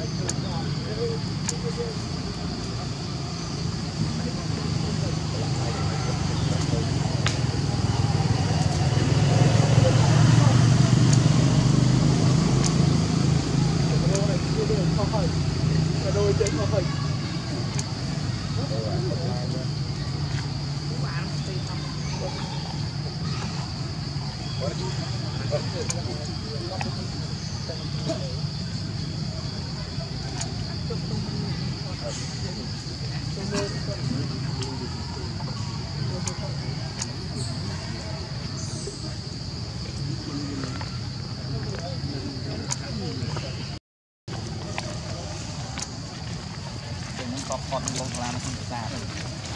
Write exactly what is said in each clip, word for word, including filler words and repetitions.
còn lông lá nó không được ra được.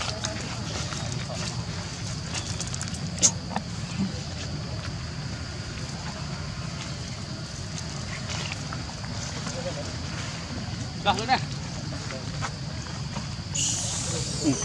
Được rồi này. Ừ.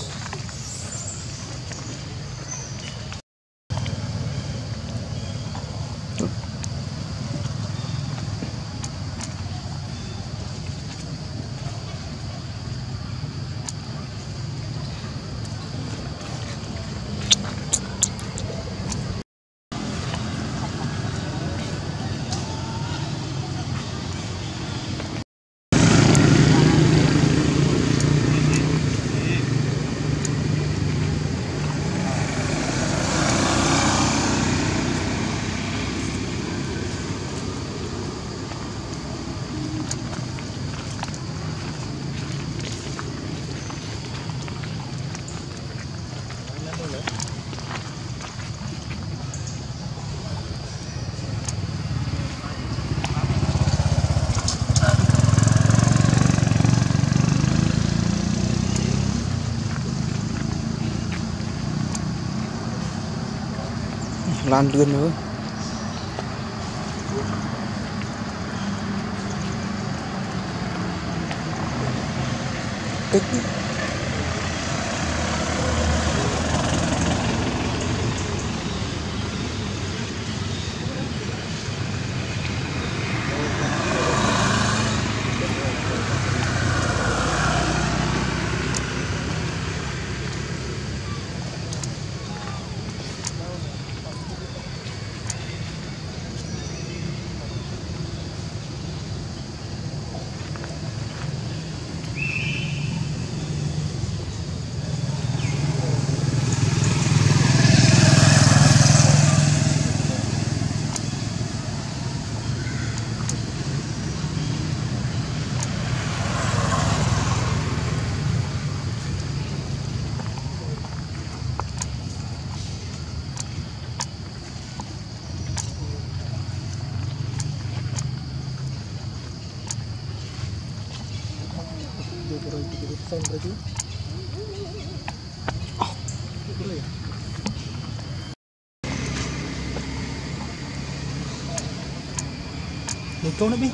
Lan lươn nữa. Tích. Sen berarti. Oh, boleh ya. Itu nabi.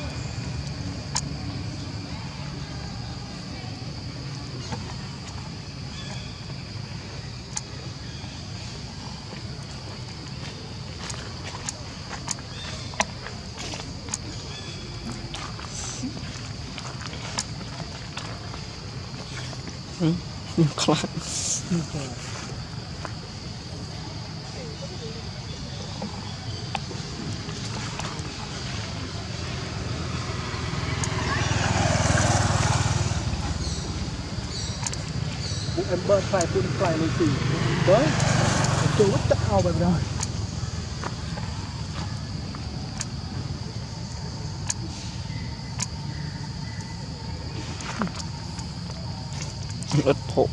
Hmm, kelak. Em bớt phải phun phải lên xì. Đấy. Chú bắt chắc ao bằng rồi. Ít hộ.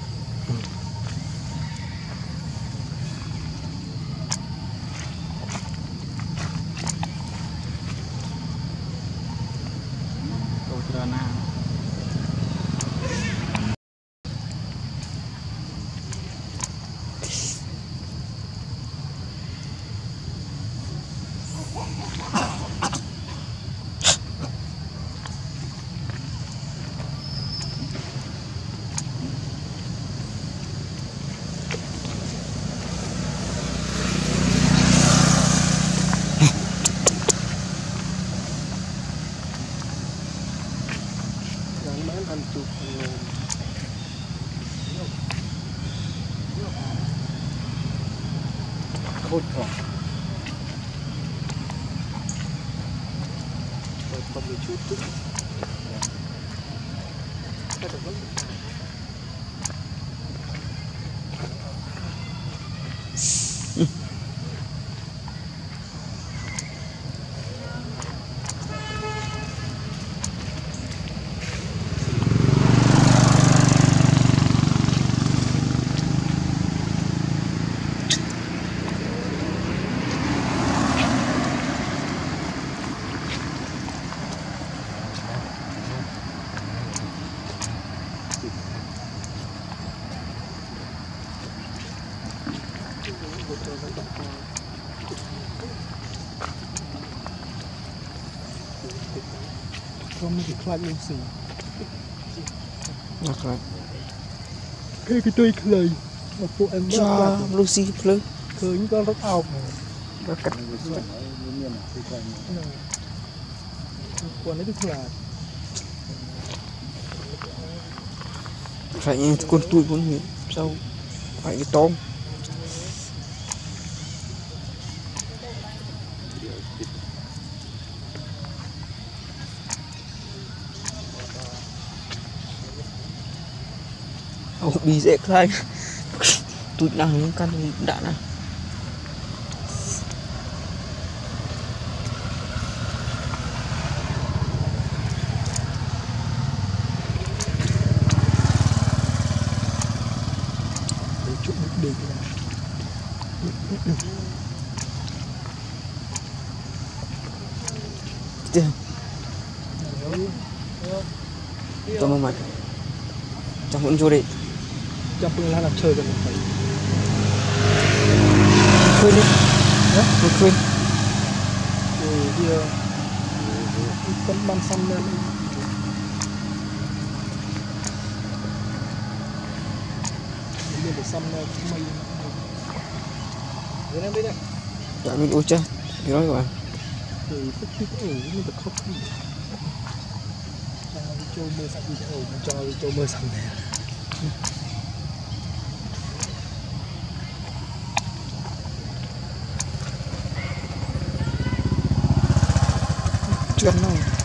Tôi chưa nào. ăn chụp khôi thòng rồi còn một chút chút cái đó vẫn không thì khai lên xì Được rồi. cái cái tôi khơi mà phụ em Cho Lucy Plug. khơi những con rất ao Nó cắt. còn đấy tức là Phải như con tui con gì sao phải cái tôm. Ồ, bị dễ khai. Tụi nào những căn đã nào. để chụp được được Chưa. Cho nó mạch. Trong vẫn vô đi. trong phương là làm chơi được một phải Khuyên đi. Một khuyên. rồi kia con bắn xăm lên mình để xăm lên mây rồi em đây này Dạ mình ôi chết. Cái đó các bạn. thì thích thích ổ nhưng mà không đi cho mưa sắm đi ổ cho cho mưa sắm này Chưa ăn đâu.